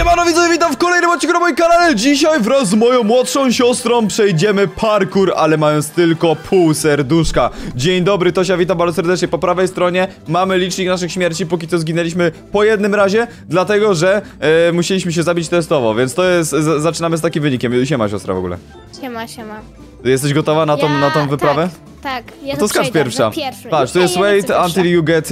Siemano widzowie, witam w kolejnym odcinku na moim kanale. Dzisiaj wraz z moją młodszą siostrą przejdziemy parkour, ale mając tylko pół serduszka. Dzień dobry, Tosia, witam bardzo serdecznie. Po prawej stronie mamy licznik naszych śmierci. Póki co zginęliśmy po jednym razie, dlatego że musieliśmy się zabić testowo, więc to jest, zaczynamy z takim wynikiem. Siema siostra w ogóle. Siema, siema. Jesteś gotowa na tą wyprawę? Tak, ja No to skacz pierwsza. Patrz, to jest ja wait until you get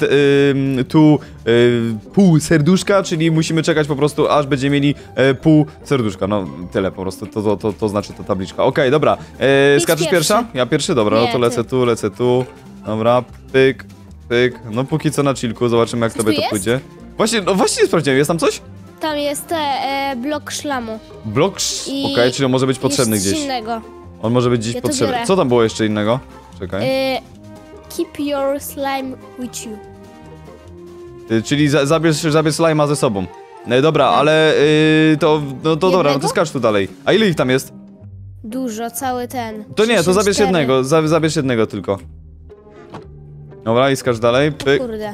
pół serduszka, czyli musimy czekać po prostu, aż będziemy mieli pół serduszka. No, tyle po prostu, to znaczy ta tabliczka. Okej, dobra. Skaczesz pierwsza? Ja pierwszy? Dobra, Nie, no to lecę tu. Dobra, pyk, pyk. No póki co na chillku, zobaczymy jak tobie to jest? pójdzie. Właśnie, no właśnie nie sprawdziłem, jest tam coś? Tam jest blok szlamu. Blok? Okej, czyli on może być potrzebny jest gdzieś. innego. On może być gdzieś Ja to potrzebny. biorę. Co tam było jeszcze innego? Czekaj. Keep your slime with you. Czyli zabierz slime'a ze sobą. Dobra, Tak. ale no to dobra, no to Jednego? skacz tu dalej. A ile ich tam jest? Dużo, cały ten. To nie, to 64. zabierz jednego, zabierz jednego tylko. Dobra, i skacz dalej, pyk. Kurde.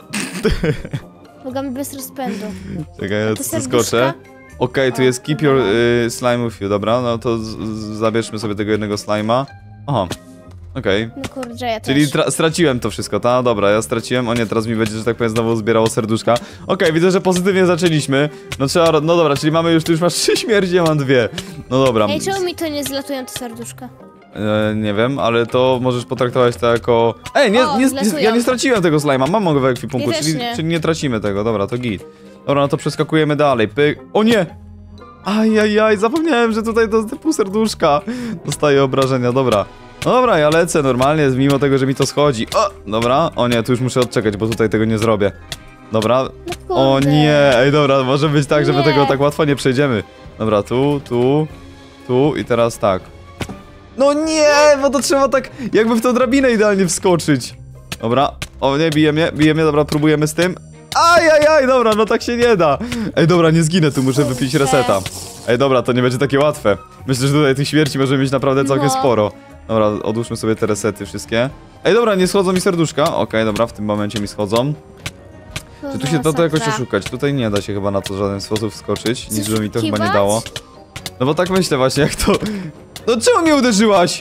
Mogamy bez rozpędu. Czekaj, ja to tu skoczę. serduszka? Okej, tu O, jest keep your dobra. slime with you, dobra, no to zabierzmy sobie tego jednego slime'a. Aha, okej. No kurde, ja Czyli też. straciłem to wszystko, ta? Dobra, ja straciłem. O nie, teraz mi będzie, że tak powiem, znowu zbierało serduszka. Okej, widzę, że pozytywnie zaczęliśmy. No trzeba, no dobra, czyli mamy już masz 3 śmierci, ja mam 2. No dobra. Ej, czemu mi to nie zlatują te serduszka? Nie wiem, ale to możesz potraktować to jako... Ej, zlatują. ja nie straciłem tego slajma, mam go w ekwipunku, Ja też nie. czyli nie tracimy tego, dobra, to git. Dobra, no to przeskakujemy dalej, pyk. O nie! Ajajaj, zapomniałem, że tutaj to pół serduszka. Dostaję obrażenia, dobra. No dobra, ja lecę normalnie, mimo tego, że mi to schodzi. O, dobra, o nie, tu już muszę odczekać, bo tutaj tego nie zrobię. Dobra, No o kurde. nie, ej dobra, może być tak, że my Nie. tego tak łatwo nie przejdziemy. Dobra, tu i teraz tak. No nie, bo to trzeba tak jakby w tą drabinę idealnie wskoczyć. Dobra, o nie, bije mnie, dobra, próbujemy z tym. Ajajaj, dobra, no tak się nie da. Ej, dobra, nie zginę, tu muszę wypić reseta. Ej, dobra, to nie będzie takie łatwe. Myślę, że tutaj tych śmierci możemy mieć naprawdę całkiem No. sporo. Dobra, odłóżmy sobie te resety wszystkie. Ej, dobra, nie schodzą mi serduszka. Okej, dobra, w tym momencie mi schodzą. Czy tu się da to jakoś oszukać? Tutaj nie da się chyba na to w żaden sposób wskoczyć. Nic by mi to chyba nie Kiwać? dało. No bo tak myślę właśnie, jak to... No czemu mnie uderzyłaś?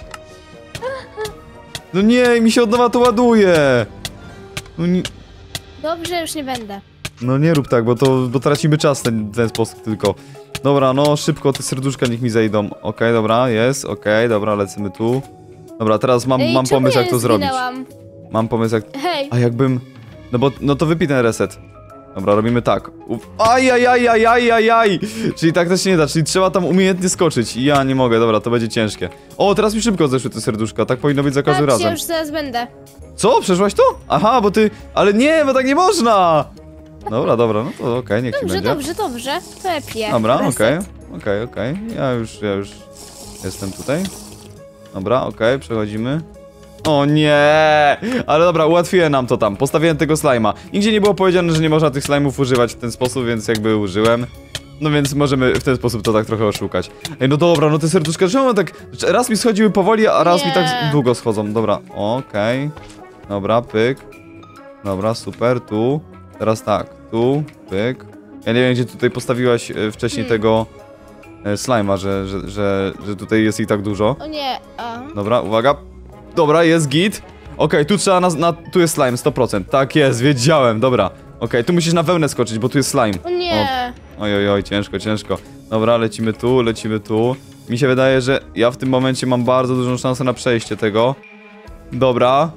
No nie, mi się od nowa to ładuje. No nie... Dobrze, już nie będę. No nie rób tak, bo tracimy czas w ten sposób tylko. Dobra, no szybko te serduszka niech mi zejdą. Okej, dobra, jest, okej, dobra, lecimy tu. Dobra, teraz mam Ej, pomysł czemu jak ja to zrobić. zginęłam? Mam pomysł jak... Hej, A jakbym... No to wypij ten reset. Dobra, robimy tak. Ajajajajajajaj! Czyli tak też się nie da, czyli trzeba tam umiejętnie skoczyć. Ja nie mogę, dobra, to będzie ciężkie. O, teraz mi szybko zeszły te serduszka, tak powinno być za każdym patrzcie, razem. już zaraz będę. Co? Przeszłaś to? Aha, bo ty... Ale nie, bo tak nie można! Dobra, no to okej, niech ci będzie. Dobrze, to lepiej. Dobra, Reset. okej. Ja już jestem tutaj. Dobra, okej, przechodzimy. O nie! Ale dobra, ułatwiłem nam to tam. Postawiłem tego slajma. Nigdzie nie było powiedziane, że nie można tych slajmów używać w ten sposób, więc jakby użyłem. No więc możemy w ten sposób to tak trochę oszukać. Ej, no dobra, no te serduszka, czemu tak... Raz mi schodziły powoli, a raz mi tak Nie. długo schodzą. Dobra, okej. Dobra, pyk. Dobra, super, tu. Teraz tak, tu, pyk. Ja nie wiem, gdzie tutaj postawiłaś wcześniej tego slajma, że tutaj jest ich tak dużo. O nie, a. Dobra, uwaga. Dobra, jest git. Okej, tu trzeba tu jest slime, 100%. Tak jest, wiedziałem, dobra. Okej, tu musisz na wełnę skoczyć, bo tu jest slime. O nie. Oj, ciężko. Dobra, lecimy tu. Mi się wydaje, że ja w tym momencie mam bardzo dużą szansę na przejście tego. Dobra,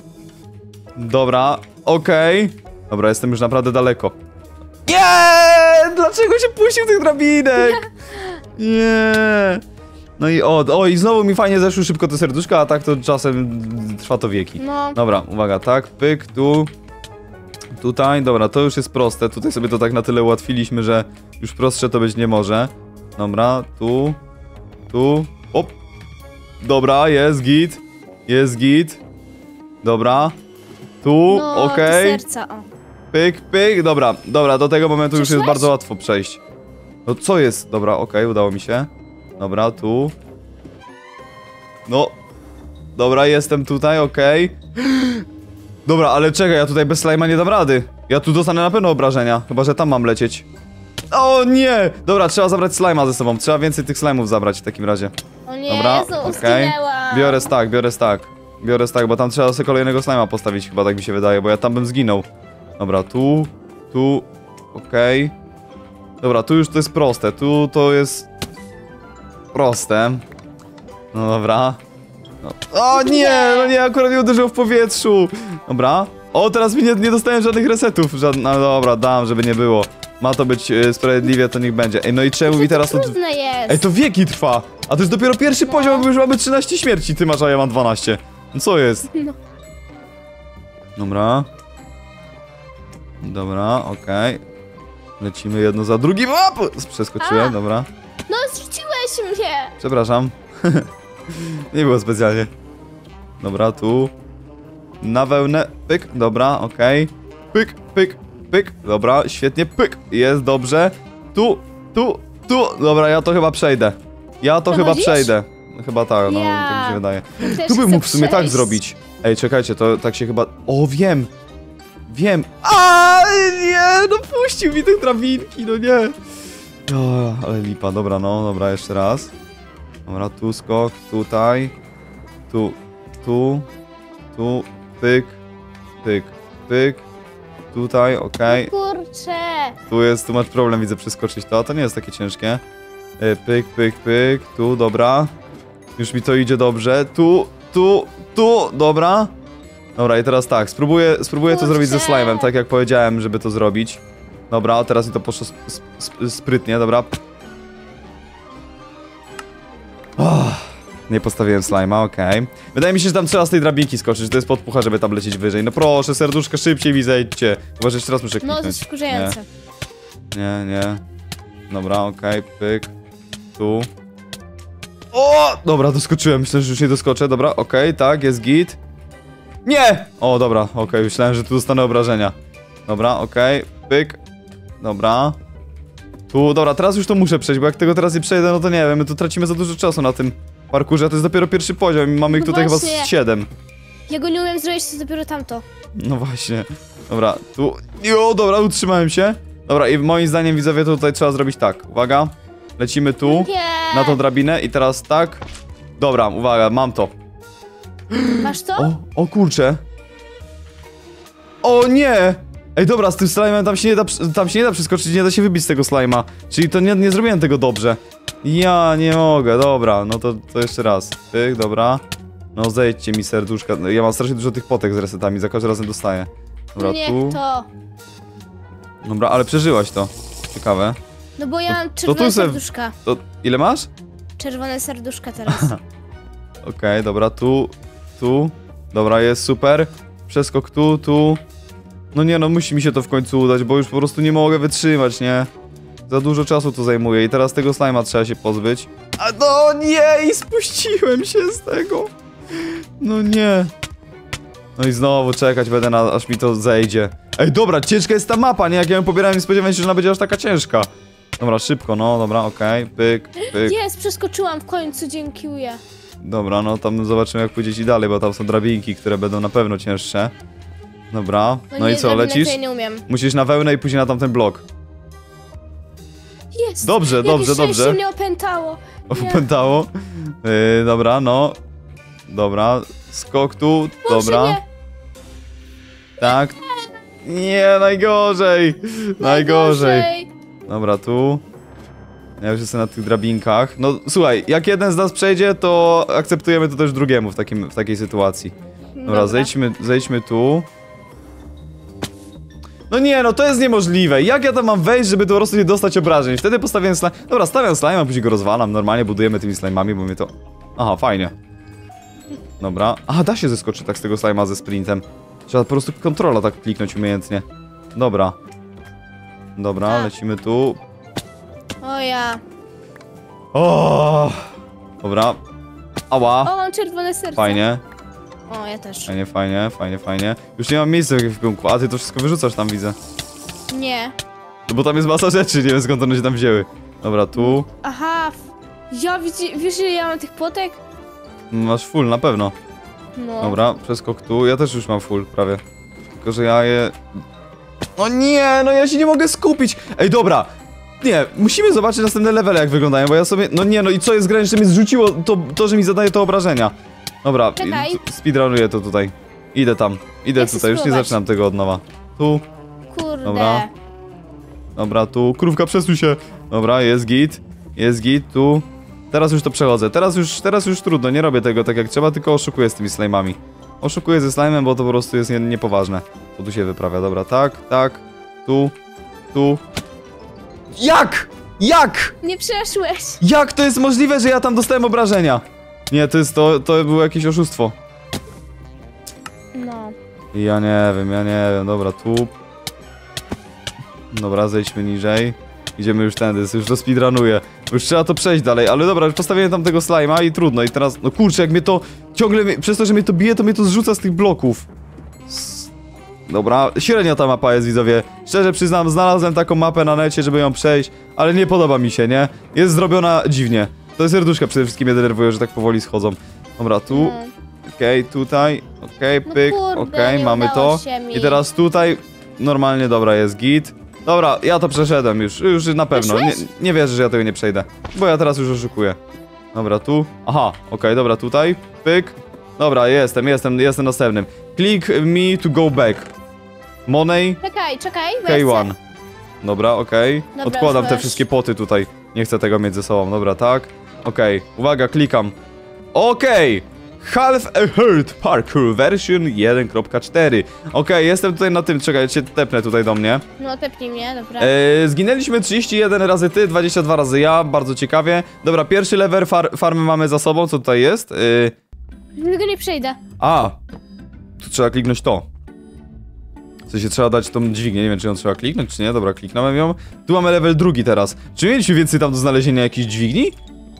okej. Dobra, jestem już naprawdę daleko. Nie! Dlaczego się puścił tych drabinek? Nie! No i i znowu mi fajnie zeszły szybko te serduszka, a tak to czasem trwa to wieki. No. Dobra, uwaga, tak, pyk, tu. Tutaj, dobra, to już jest proste. Tutaj sobie to tak na tyle ułatwiliśmy, że już prostsze to być nie może. Dobra, tu. Op. Dobra, jest git. Dobra. Tu, No, okej. do serca, o. Pyk, dobra, do tego momentu już jest Przeszłeś? bardzo łatwo przejść. No co jest? Dobra, okej, udało mi się. Dobra, tu. No. Dobra, jestem tutaj, okej. Dobra, ale czekaj, ja tutaj bez slajma nie dam rady. Ja tu dostanę na pewno obrażenia, chyba że tam mam lecieć. O nie! Dobra, trzeba zabrać slajma ze sobą. Trzeba więcej tych slajmów zabrać w takim razie. O nie, Dobra, znowu okej. zginęłam. Biorę stack, biorę stack. Biorę stack, bo tam trzeba sobie kolejnego slajma postawić chyba, tak mi się wydaje, bo ja tam bym zginął. Dobra, tu, okej. Dobra, tu już to jest proste, tu to jest proste. No dobra. No. O nie, no nie, akurat nie uderzył w powietrzu. Dobra. O, teraz mi nie dostałem żadnych resetów. No dobra, dam, żeby nie było. Ma to być sprawiedliwie, to niech będzie. Ej, no i czemu mi teraz to... Trudne jest. Ej, to wieki trwa! A to jest dopiero pierwszy poziom, bo już mamy 13 śmierci, ty masz, a ja mam 12. No co jest? No. Dobra. Dobra, okej. Lecimy jedno za drugim. Op! Przeskoczyłem, dobra. No, zrzuciłeś mnie. Przepraszam. Nie było specjalnie. Dobra, tu. Na wełnę. Pyk, dobra, okej. Pyk, pyk, pyk. Dobra, świetnie, pyk. Jest dobrze. Tu. Dobra, ja to chyba przejdę. Ja to chyba Dochodzisz? przejdę. Chyba tak, no, Ja tak mi się wydaje. też Tu bym chcę mógł w sumie tak przejść. zrobić. Ej, czekajcie, to tak się chyba... O, wiem! Wiem! A nie! No puścił mi tych drabinki, no nie! O, ale lipa, dobra, no, dobra, jeszcze raz. Dobra, tu skok, tutaj. Tu, pyk, pyk, pyk. Tutaj, okej. Kurczę. Tu masz problem, widzę, przeskoczyć to, a to nie jest takie ciężkie. Pyk, pyk, pyk, tu, dobra. Już mi to idzie dobrze. Tu, dobra. Dobra, i teraz tak, spróbuję to zrobić ze slime'em, tak jak powiedziałem, żeby to zrobić. Dobra, teraz mi to poszło sprytnie, dobra. Nie postawiłem slime'a, okej. Wydaje mi się, że tam trzeba z tej drabinki skoczyć, że to jest podpucha, żeby tam lecieć wyżej. No proszę, serduszko, szybciej mi zejdźcie. Chyba, że jeszcze raz muszę No, kliknąć. to jest wkurzające. Nie. Dobra, okej, pyk. Tu. O! Dobra, doskoczyłem. Myślę, że już nie doskoczę. Dobra, okej, tak, jest git. Nie! O, dobra, okej, myślałem, że tu dostanę obrażenia. Dobra, okej, pyk. Dobra. Tu, dobra, teraz już to muszę przejść, bo jak tego teraz nie przejdę, no to nie wiem, my tu tracimy za dużo czasu na tym parkurze, a to jest dopiero pierwszy poziom i mamy ich No tutaj chyba właśnie. z 7. Ja go nie umiem zrobić, to dopiero tamto. No właśnie. Dobra, tu... Jo, dobra, utrzymałem się. Dobra, i moim zdaniem, widzowie, to tutaj trzeba zrobić tak. Uwaga. Lecimy tu, Nie. na tą drabinę i teraz tak. Dobra, uwaga, mam to. Masz to? O kurczę. O nie! Ej, dobra, z tym slime'em tam się nie da przeskoczyć, nie da się wybić z tego slime'a. Czyli to nie zrobiłem tego dobrze. Ja nie mogę, dobra, no to jeszcze raz. Pyk, dobra. No zejdźcie mi serduszka. Ja mam strasznie dużo tych potek z resetami, za każdym razem dostaję. Dobra, Nie, tu. to. Dobra, ale przeżyłaś to. Ciekawe. No bo ja mam tu czerwone se- serduszka. To ile masz? Czerwone serduszka teraz. Okej, dobra, tu. Dobra, jest super. Przeskok tu. No nie, no musi mi się to w końcu udać, bo już po prostu nie mogę wytrzymać, nie? Za dużo czasu to zajmuje i teraz tego slime'a trzeba się pozbyć. A no nie, i spuściłem się z tego. No nie. No i znowu czekać będę, aż mi to zejdzie. Ej, dobra, ciężka jest ta mapa, nie? Jak ja ją pobierałem, nie spodziewałem się, że ona będzie aż taka ciężka. Dobra, szybko, no, dobra, okej, pyk. Jest, przeskoczyłam w końcu, dziękuję. Dobra, no tam zobaczymy, jak pójdzie ci dalej, bo tam są drabinki, które będą na pewno cięższe. Dobra, no nie, i co, drabinek lecisz? to ja nie umiem. Musisz na wełnę i później na tamten blok. Jest! Dobrze, Jakie dobrze. szczęście mnie opętało. Nie. Opętało. Dobra, no. Dobra, skok tu, Boże, dobra. nie. Tak. Nie, najgorzej. Najgorzej. Dobra, tu. Ja już jestem na tych drabinkach. No słuchaj, jak jeden z nas przejdzie, to akceptujemy to też drugiemu w takiej sytuacji. Dobra, zejdźmy tu. No nie, no to jest niemożliwe. Jak ja tam mam wejść, żeby po prostu nie dostać obrażeń? Wtedy postawiłem slime. Dobra, stawiam slime, a później go rozwalam. Normalnie budujemy tymi slime'ami, bo mnie to... Aha, fajnie. Dobra. Aha, da się zeskoczyć tak z tego slime'a ze sprintem. Trzeba po prostu kontrola tak kliknąć umiejętnie. Dobra. Dobra, A. lecimy tu. O ja. O! Dobra. Ała. O, mam czerwone serce. Fajnie. O, ja też. Fajnie. Już nie mam miejsca w ekwipunku, a ty to wszystko wyrzucasz tam, widzę. Nie. No bo tam jest masa rzeczy, nie wiem skąd one się tam wzięły. Dobra, tu. Aha. Ja wiesz, ile ja mam tych potek? Masz full, na pewno. No. Dobra, przeskok tu. Ja też już mam full, prawie. Tylko, że ja je... No nie, no ja się nie mogę skupić. Ej, dobra. Nie, musimy zobaczyć następne levele, jak wyglądają, bo ja sobie... No nie, no i co jest grane, że mnie zrzuciło to, że mi zadaje to obrażenia. Dobra, Czekaj. speedrunuję to tutaj. Idę tam, idę Ja chcę tutaj, już nie spróbować. zaczynam tego od nowa. Tu, Kurde. Dobra. dobra, tu. Krówka, przesuń się. Dobra, jest git, tu. Teraz już to przechodzę, teraz już trudno, nie robię tego tak jak trzeba, tylko oszukuję z tymi slime'ami. Oszukuję ze slime'em, bo to po prostu jest niepoważne. Co tu się wyprawia, dobra, tak, tu. Jak? Jak? Nie przeszłeś. Jak to jest możliwe, że ja tam dostałem obrażenia? Nie, to było jakieś oszustwo. No. Ja nie wiem, dobra, tu. Dobra, zejdźmy niżej. Idziemy już tędy, już to speedrunuję. Już trzeba to przejść dalej, ale dobra, już postawiłem tam tego slime'a i trudno. I teraz, no kurczę, jak mnie to ciągle, przez to, że mnie to bije, to mnie to zrzuca z tych bloków. Dobra, średnia ta mapa jest, widzowie. Szczerze przyznam, znalazłem taką mapę na necie, żeby ją przejść, ale nie podoba mi się, nie? Jest zrobiona dziwnie. To serduszka przede wszystkim mnie denerwują, że tak powoli schodzą. Dobra, tu. No. Okej, tutaj. Okej, No pyk. kurde, Okej, nie mamy udało to. się mi. I teraz tutaj. Normalnie, dobra, jest git. Dobra, ja to przeszedłem już na pewno. Nie wierzę, że ja tego nie przejdę. Bo ja teraz już oszukuję. Dobra, tu. Aha, okej, dobra, tutaj. Pyk. Dobra, jestem następnym. Click me to go back. Money. Czekaj, bo ja K1. chcę. Dobra, okej. Dobra, Odkładam te weź. wszystkie poty tutaj. Nie chcę tego mieć ze sobą. Dobra, tak. Okej. Uwaga, klikam. Okej. Half a Heart Parkour version 1.4. Okej, jestem tutaj na tym. Czekaj, cię tepnę tutaj do mnie. No, tepnij mnie, dobra. Zginęliśmy 31 razy ty, 22 razy ja. Bardzo ciekawie. Dobra, pierwszy level farmy mamy za sobą. Co tutaj jest? Tego nie przejdę. Tu trzeba kliknąć to. W sensie trzeba dać tą dźwignię, nie wiem czy ją trzeba kliknąć czy nie, dobra, kliknąłem ją. Tu mamy level drugi teraz. Czy mieliśmy więcej tam do znalezienia jakiejś dźwigni?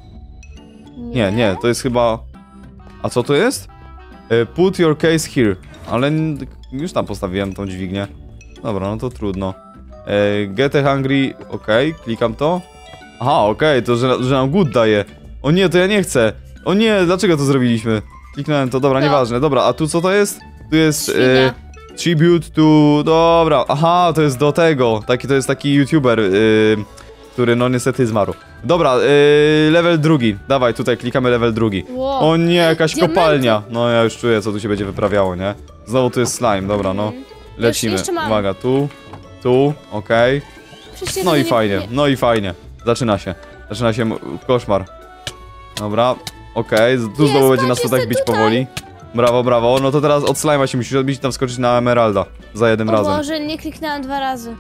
Nie, to jest chyba... A co to jest? Put your case here. Ale już tam postawiłem tą dźwignię. Dobra, no to trudno. Get a hungry, okej, klikam to. Aha, okej, to że nam good daje. O nie, to ja nie chcę. O nie, dlaczego to zrobiliśmy? Kliknąłem to, dobra, No. nieważne. Dobra, a tu co to jest? Tu jest... Świnia. Tribute to... Dobra, aha, to jest do tego. To jest taki youtuber, który no niestety zmarł. Dobra, level drugi. Dawaj, tutaj klikamy level drugi. Wow. O nie, jakaś Diamenty. kopalnia. No ja już czuję, co tu się będzie wyprawiało, nie? Znowu tu jest slime, dobra, no. Lecimy. Jeszcze mam. Uwaga, tu, okej. Przecież ja No tego i nie- fajnie, nie- no i fajnie. Zaczyna się koszmar. Dobra, okej, tu Jest, znowu będzie patrz, nas to tak jestem bić tutaj. powoli. Brawo, no to teraz od slime'a się musisz odbić i tam skoczyć na emeralda. Za jednym O razem. Boże, nie kliknęłam 2 razy.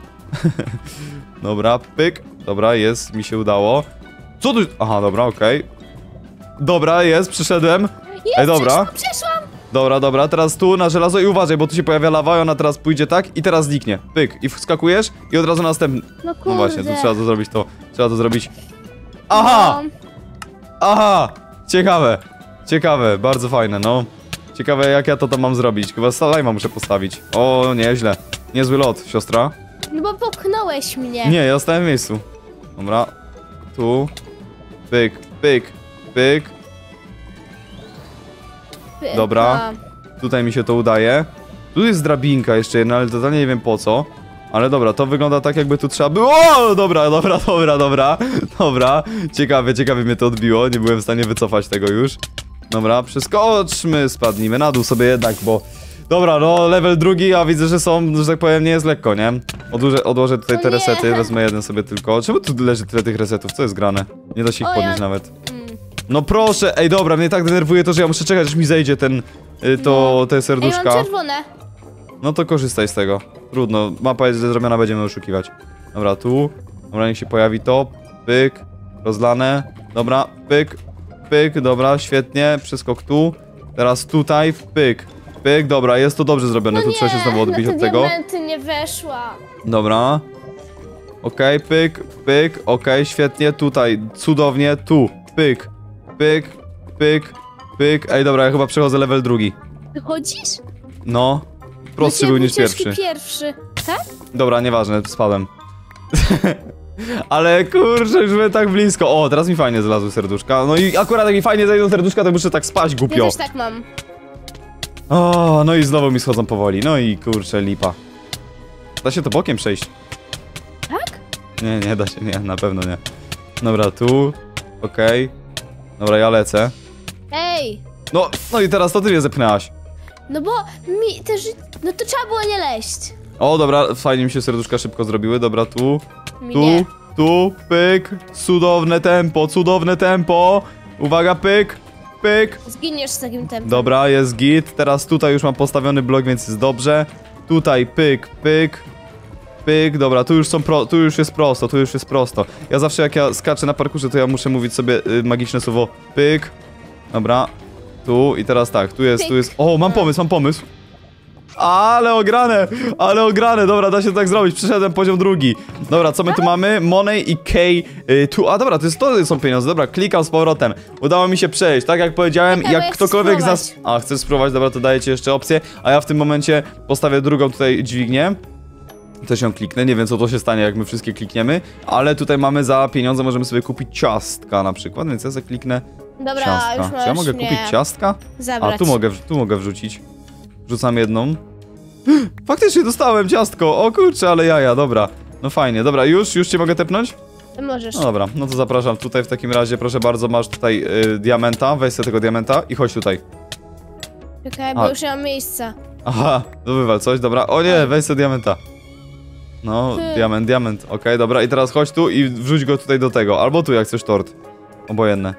Dobra, pyk. Dobra, jest, mi się udało. Co tu... Aha, dobra, okej. Dobra, jest, przyszedłem. Ej, dobra. Przeszłam. Dobra, teraz tu na żelazo i uważaj, bo tu się pojawia lawa i ona teraz pójdzie tak i teraz zniknie. Pyk, i wskakujesz i od razu następny. No kurde. No właśnie, tu trzeba to zrobić, trzeba to zrobić. Aha! No. Aha! Ciekawe, bardzo fajne, no. Ciekawe, jak ja to tam mam zrobić. Chyba slime'a muszę postawić. O, nieźle. Niezły lot, siostra. No bo popchnąłeś mnie. Nie, ja stałem w miejscu. Dobra. Tu. Pyk. Dobra. Tutaj mi się to udaje. Tu jest drabinka jeszcze jedna, ale totalnie nie wiem po co. Ale dobra, to wygląda tak jakby tu trzeba było... O, dobra. Ciekawie mnie to odbiło, nie byłem w stanie wycofać tego już. Dobra, przeskoczmy, spadnijmy na dół sobie jednak, bo... Dobra, no level drugi, a widzę, że są, że tak powiem, nie jest lekko, nie? Odłożę tutaj O te nie. resety, wezmę jeden sobie tylko. Czemu tu leży tyle tych resetów? Co jest grane? Nie da się ich O, podnieść ja- nawet. No proszę, ej dobra, mnie tak denerwuje to, że ja muszę czekać, aż mi zejdzie ten... te Ej, serduszka. mam czerwone. No to korzystaj z tego. Trudno, mapa jest źle zrobiona, będziemy oszukiwać. Dobra, tu. Dobra, niech się pojawi to. Pyk. Rozlane. Dobra, pyk, dobra, świetnie. Przeskok tu. Teraz tutaj, pyk. Dobra, jest to dobrze zrobione, tu trzeba się znowu odbić na od te tego. diamenty nie weszła. Dobra. Okej, pyk, okej, świetnie, tutaj, cudownie, tu. Pyk. Ej, dobra, ja chyba przechodzę level drugi. Wychodzisz? No. Prostszy był niż pierwszy. Pierwszy. Tak? Dobra, nieważne, spadłem. Ale kurczę, już byłem tak blisko. O, teraz mi fajnie znalazły serduszka. No i akurat jak mi fajnie zajdą serduszka, to muszę tak spać Ja głupio. też tak mam. O, no i znowu mi schodzą powoli. No i kurczę, lipa. Da się to bokiem przejść. Tak? Nie da się, nie, na pewno nie. Dobra, tu. Okej. Dobra, ja lecę. Ej! No i teraz to ty mnie zepchnęłaś. No bo mi też... No to trzeba było nie leść. O, dobra, fajnie mi się serduszka szybko zrobiły. Dobra, tu. Mi Tu, nie. tu, pyk. Cudowne tempo, cudowne tempo. Uwaga, pyk, pyk. Zginiesz z takim tempem. Dobra, jest git. Teraz tutaj już mam postawiony blok, więc jest dobrze. Tutaj pyk, pyk. Pyk, dobra, tu już jest prosto, tu już jest prosto. Ja zawsze jak ja skaczę na parkurze, to ja muszę mówić sobie magiczne słowo pyk. Dobra, tu i teraz tak, tu jest. O, mam pomysł. Ale ograne, dobra, da się tak zrobić, przeszedłem poziom drugi. Dobra, co my tu mamy? Money i K, tu, a dobra, to są pieniądze, dobra, klikam z powrotem. Udało mi się przejść, tak jak powiedziałem, Czekaj, bo ja jak chcę ktokolwiek z nas... spróbować. A, chcesz spróbować, dobra, to daję ci jeszcze opcję, a ja w tym momencie postawię drugą tutaj dźwignię. Też ją kliknę, nie wiem co to się stanie, jak my wszystkie klikniemy, ale tutaj mamy za pieniądze, możemy sobie kupić ciastka na przykład, więc ja sobie kliknę Dobra, ciastka. już Czy możesz ja mogę mnie kupić ciastka? zabrać. A, tu mogę wrzucić. Wrzucam jedną. Faktycznie dostałem ciastko, o kurczę, ale jaja, dobra. No fajnie, dobra, już cię mogę tepnąć? Możesz. No dobra, no to zapraszam tutaj w takim razie, proszę bardzo, masz tutaj diamenta, weź sobie tego diamenta i chodź tutaj. Czekaj, bo już nie mam miejsca. Aha, to wywal coś, dobra, o nie, weź sobie diamenta. No, diament, okej, dobra, i teraz chodź tu i wrzuć go tutaj do tego, albo tu jak chcesz tort. Obojętne.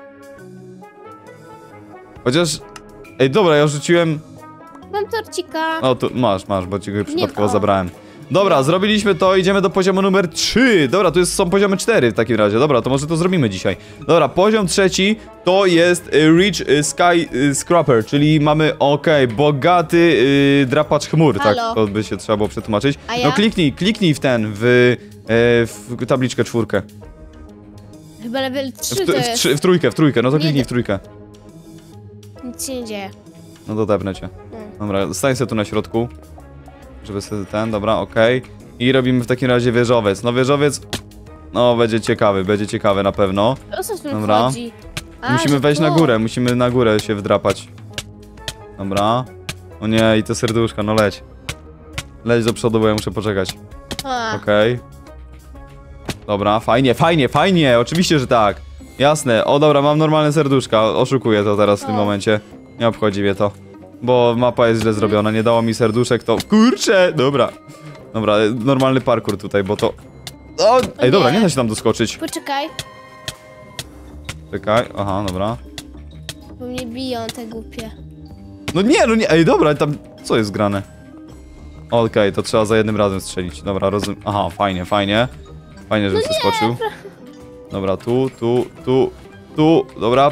Chociaż... Ej, dobra, ja rzuciłem... Mam torcika. O, tu masz, bo ci go przypadkowo ma. zabrałem. Dobra, zrobiliśmy to, idziemy do poziomu numer 3. Dobra, tu są poziomy 4 w takim razie. Dobra, to może to zrobimy dzisiaj. Dobra, poziom trzeci to jest Rich Sky Scraper, czyli mamy, bogaty drapacz chmur, Halo. tak, to by się trzeba było przetłumaczyć. A ja? No kliknij w ten, w tabliczkę 4. Chyba level 3 to jest. W trójkę, no to Nie kliknij da- w trójkę. Nic się nie dzieje. No to tepnę cię. Dobra, stań sobie tu na środku. Żeby sobie dobra, okej. I robimy w takim razie wieżowiec. No wieżowiec... No, będzie ciekawy na pewno. O co w tym Dobra. chodzi? A, Musimy że wejść tu. na górę, musimy na górę się wdrapać. Dobra. O nie, i te serduszka, no leć. Leć do przodu, bo ja muszę poczekać. A, Okej. Dobra, fajnie, oczywiście, że tak. Jasne, o dobra, mam normalne serduszka, oszukuję to teraz w tym O. momencie. Nie obchodzi mnie to. Bo mapa jest źle zrobiona, nie dało mi serduszek, to... Kurczę! Dobra. Dobra, normalny parkour tutaj, bo to... O! Ej, dobra, nie da się tam doskoczyć. Poczekaj, Czekaj, aha, dobra. bo mnie biją te głupie. No nie, ej, dobra, tam... Co jest grane? Okej, to trzeba za jednym razem strzelić. Dobra, rozumiem. Aha, fajnie. Fajnie, żebym przeskoczył. Dobra, tu. Dobra,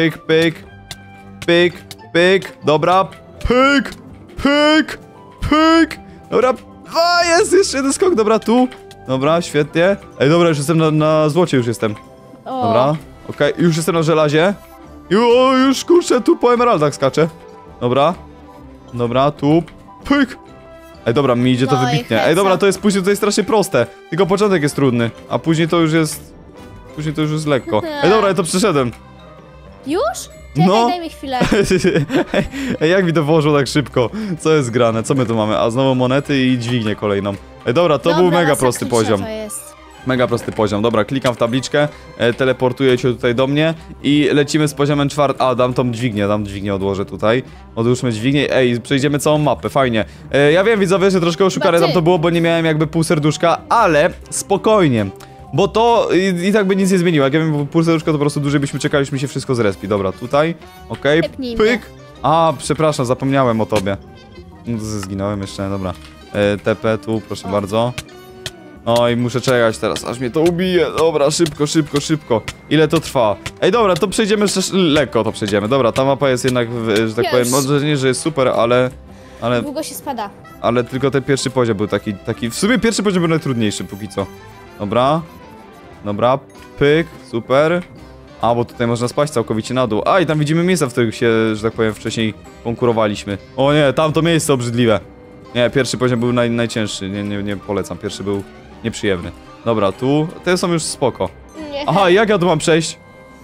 pyk. Dobra, pyk. Dobra, jest jeszcze jeden skok, dobra, tu. Dobra, świetnie. Ej, dobra, już jestem na złocie, już jestem. O, Dobra, okej, już jestem na żelazie. Już, kurczę, tu po emeraldach skaczę. Dobra, tu, pyk. Ej, dobra, mi idzie to No i wybitnie. Ej, heca. dobra, to jest później tutaj strasznie proste. Tylko początek jest trudny, a później to już jest... Później to już jest lekko. Ej, dobra, ja to przeszedłem. Już? Czekaj, No. daj mi chwilę. Ej, jak mi to włożyło tak szybko? Co jest grane? Co my tu mamy? A znowu monety i dźwignię kolejną. Ej, dobra, to był Dobra, mega prosty masakrycznie poziom. To jest. Mega prosty poziom. Dobra, klikam w tabliczkę, teleportuję cię tutaj do mnie i lecimy z poziomem czwartym. A, dam dźwignię odłożę tutaj. Odłóżmy dźwignię. Ej, przejdziemy całą mapę, fajnie. Ja wiem, widzowie, że troszkę oszukane tam to było, bo nie miałem jakby pół serduszka, ale spokojnie. Bo to i tak by nic nie zmieniło. Jak ja wiem, pół serduszka, to po prostu dłużej byśmy czekali, już mi się wszystko zrespi. Dobra, tutaj, okej, Tepnij mnie. pyk. A, przepraszam, zapomniałem o tobie. No to zginąłem jeszcze, dobra. TP tu, proszę bardzo. No i muszę czekać teraz, aż mnie to ubije. Dobra, szybko. Ile to trwa? Ej, dobra, to przejdziemy lekko, to przejdziemy. Dobra, ta mapa jest jednak, że tak Już. powiem, może nie, że jest super, ale Długo się spada. tylko ten pierwszy poziom był taki... W sumie pierwszy poziom był najtrudniejszy póki co. Dobra, pyk, super. A, bo tutaj można spaść całkowicie na dół. A, i tam widzimy miejsca, w których się, że tak powiem, wcześniej konkurowaliśmy. O nie, tamto miejsce obrzydliwe. Nie, pierwszy poziom był najcięższy, nie polecam, pierwszy był nieprzyjemny. Dobra, tu, te są już spoko. Nie. Aha, jak ja tu mam przejść?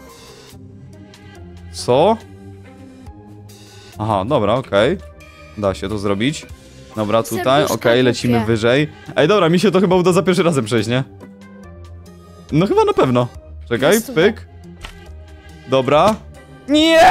Co? Aha, dobra, okej. Da się to zrobić. Dobra, tutaj, Serduszka okej, lecimy głupie. wyżej. Ej, dobra, mi się to chyba uda za pierwszym razem przejść, nie? No chyba na pewno. Czekaj, Jest pyk. Dobra. Nie!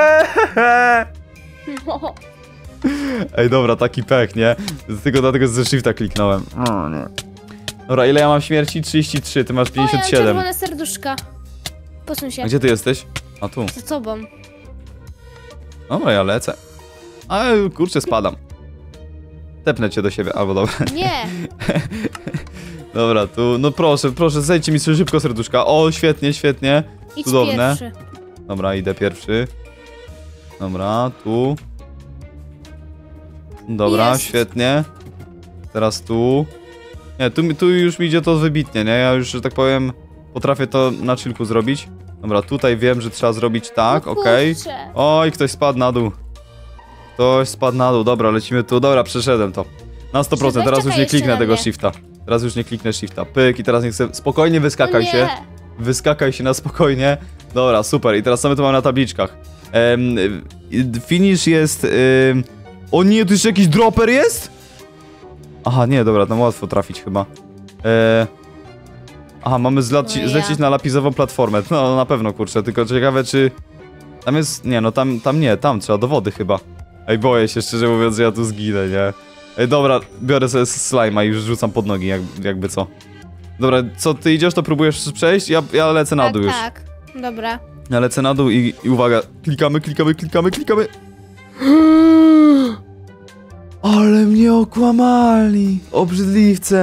No. Ej, dobra, taki pech, nie? Tylko dlatego ze shifta kliknąłem. O, nie. Dobra, ile ja mam śmierci? 33, ty masz O, ja mam 57. czerwone serduszka. Posuń się. A gdzie ty jesteś? A tu. Za tobą. Dobra, ja lecę. Ale kurczę, spadam. Tepnę cię do siebie, albo dobra. Nie. Dobra, tu, no proszę, proszę, zejdźcie mi szybko serduszka. O, świetnie, świetnie. Idź Cudowne. pierwszy. Dobra, idę pierwszy. Dobra, tu. Dobra, Jest. świetnie. Teraz tu. Nie, tu już mi idzie to wybitnie, nie? Ja już, że tak powiem, potrafię to na chillku zrobić. Dobra, tutaj wiem, że trzeba zrobić tak, No okej. kurczę. Oj, ktoś spadł na dół. Ktoś spadł na dół, dobra, lecimy tu. Dobra, przeszedłem to. Na 100%, Czekaj, teraz już czekaj nie jeszcze kliknę na tego mnie. shifta. Teraz już nie kliknę shifta. Pyk i teraz nie chcę... Spokojnie wyskakaj No się. nie. Wyskakaj się na spokojnie. Dobra, super. I teraz co my tu mamy na tabliczkach? Finish jest... O nie, tu jeszcze jakiś dropper jest? Aha, nie, dobra, tam łatwo trafić chyba. Aha, mamy No ja. zlecieć na lapizową platformę. No, na pewno, kurczę, tylko ciekawe czy... Tam jest... Nie, no tam nie, tam trzeba do wody chyba. Ej, boję się, szczerze mówiąc, że ja tu zginę, nie? Ej, dobra, biorę sobie slime'a i już rzucam pod nogi, jakby co. Dobra, co, ty idziesz, to próbujesz przejść? Ja lecę na dół już. Tak, dobra. Ja lecę na dół i uwaga, klikamy. Ale mnie okłamali, obrzydliwce.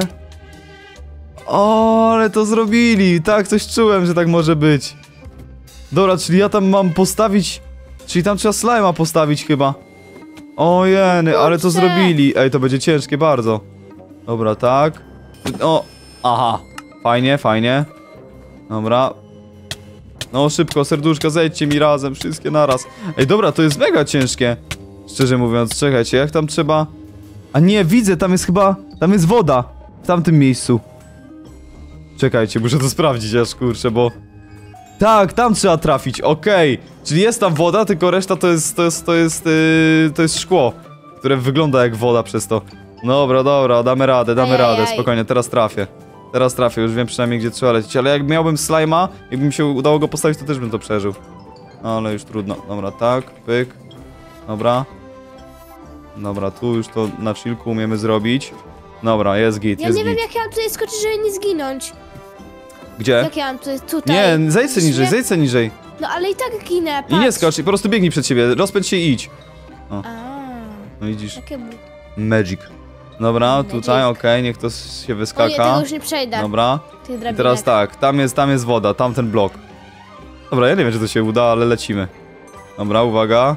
O, ale to zrobili, tak, coś czułem, że tak może być. Dobra, czyli ja tam mam postawić, czyli tam trzeba slime'a postawić chyba. O jeny, ale to Kurczę. zrobili. Ej, to będzie ciężkie bardzo. Dobra, tak. O, aha, fajnie. Dobra. No szybko, serduszka, zejdźcie mi razem, wszystkie naraz. Ej, dobra, to jest mega ciężkie. Szczerze mówiąc, czekajcie, jak tam trzeba... A nie, widzę, tam jest chyba... Tam jest woda. W tamtym miejscu. Czekajcie, muszę to sprawdzić aż, kurczę, bo... Tak, tam trzeba trafić, okej. Czyli jest tam woda, tylko reszta to jest szkło, które wygląda jak woda przez to. Dobra, damy radę, Ajajaj. spokojnie, teraz trafię, już wiem przynajmniej gdzie trzeba lecieć, ale jak miałbym slime'a, jakby mi się udało go postawić, to też bym to przeżył. No, ale już trudno, dobra, tak, pyk, dobra. Dobra, tu już to na chillku umiemy zrobić. Dobra, jest git, Ja jest nie wiem, git. jak ja mam tutaj skoczyć, żeby nie zginąć. Gdzie? Jak ja mam tutaj... Nie, zejdź se niżej. No ale i tak ginę, patrz. I nie skacz, po prostu biegnij przed siebie, rozpędź się i idź. A, No widzisz. jakie bu... Magic. Dobra, Magic. tutaj, okej, niech to się O nie, wyskaka. tego już nie przejdę. Dobra. Tych I drabinek. teraz tak, tam jest woda, tamten blok. Dobra, ja nie wiem, czy to się uda, ale lecimy. Dobra, uwaga.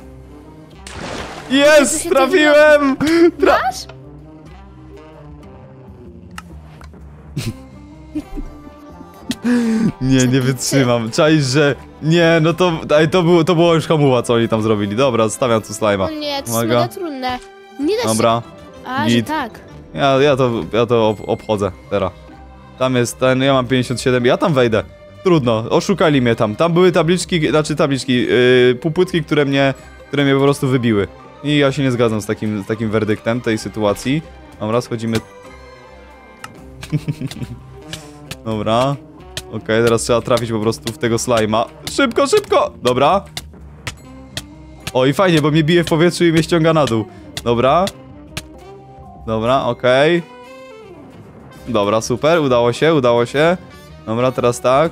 Tu Jest! się Trafiłem! Masz? Nie wytrzymam. Czaisz, że... Nie, no to... Ej, to było już hamuła, co oni tam zrobili. Dobra, stawiam tu O slime'a. nie, to jest Uwaga. mega trudne. Nie da się... Dobra. A, że Git. tak. Ja to obchodzę teraz. Tam jest ten, ja mam 57, ja tam wejdę. Trudno, oszukali mnie tam. Tam były tabliczki, półpłytki, które mnie po prostu wybiły. I ja się nie zgadzam z takim werdyktem tej sytuacji. Dobra, schodzimy. Dobra. Okej, teraz trzeba trafić po prostu w tego slime'a. Szybko! Dobra. O, i fajnie, bo mnie bije w powietrzu i mnie ściąga na dół. Dobra. Dobra, okej. Dobra, super, udało się. Dobra, teraz tak.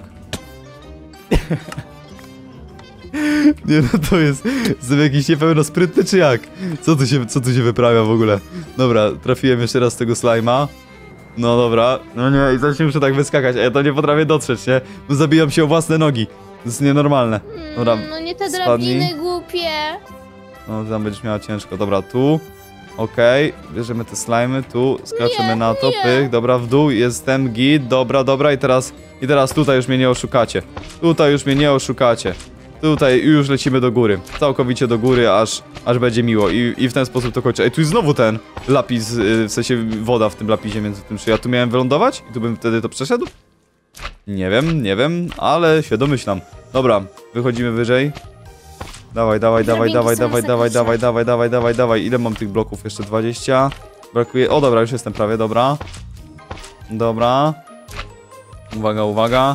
Nie, no to jest... Jestem jakiś niepełnosprytny, czy jak? Co tu się wyprawia w ogóle? Dobra, trafiłem jeszcze raz z tego slime'a. No dobra. No nie, i zacznie muszę tak wyskakać, a ja to nie potrafię dotrzeć, nie? Bo zabijam się o własne nogi. To jest nienormalne. Dobra, No nie te spadnij. drabiny głupie. No tam będziesz miała ciężko. Dobra, tu. Okej, bierzemy te slimy, tu, skaczemy Nie, na to, nie. pyk, dobra, w dół, jestem git, dobra, i teraz tutaj już mnie nie oszukacie. Tutaj już lecimy do góry, całkowicie do góry, aż będzie miło i w ten sposób to kończę. Ej, tu jest znowu ten lapis, w sensie woda w tym lapisie między tym, czy ja tu miałem wylądować i tu bym wtedy to przeszedł? Nie wiem, ale się domyślam. Dobra, wychodzimy wyżej. Dawaj. Ile mam tych bloków? Jeszcze 20. Brakuje... O, dobra, już jestem prawie, dobra. Uwaga, uwaga.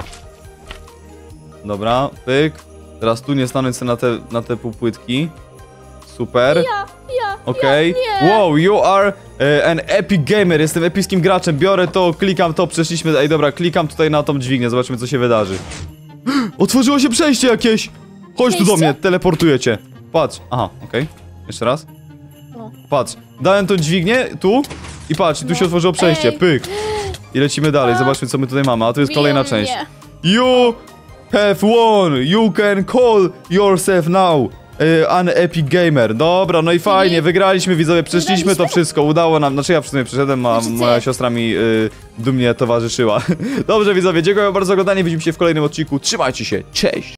Dobra, pyk. Teraz tu nie stanąć sobie na te półpłytki. Super. Ja, Okej. nie. Wow, you are an epic gamer. Jestem epickim graczem. Biorę to, klikam to, przeszliśmy. Ej, dobra, klikam tutaj na tą dźwignię. Zobaczymy, co się wydarzy. Otworzyło się przejście jakieś. Chodź tu do mnie, teleportuję cię. Patrz. Aha, okej. Jeszcze raz. No. Patrz. Dałem tą dźwignię, tu. I patrz, tu się otworzyło przejście. Ej. Pyk. I lecimy dalej. Zobaczmy, co my tutaj mamy. A tu jest kolejna Biją część. mnie. You have won. You can call yourself now an epic gamer. Dobra, no i fajnie, wygraliśmy, widzowie, przeszliśmy to Wygraliśmy? wszystko, udało nam, znaczy ja w sumie przeszedłem, a Znaczy ty. moja siostra mi dumnie towarzyszyła. Dobrze, widzowie, dziękuję bardzo za oglądanie, widzimy się w kolejnym odcinku, trzymajcie się, cześć!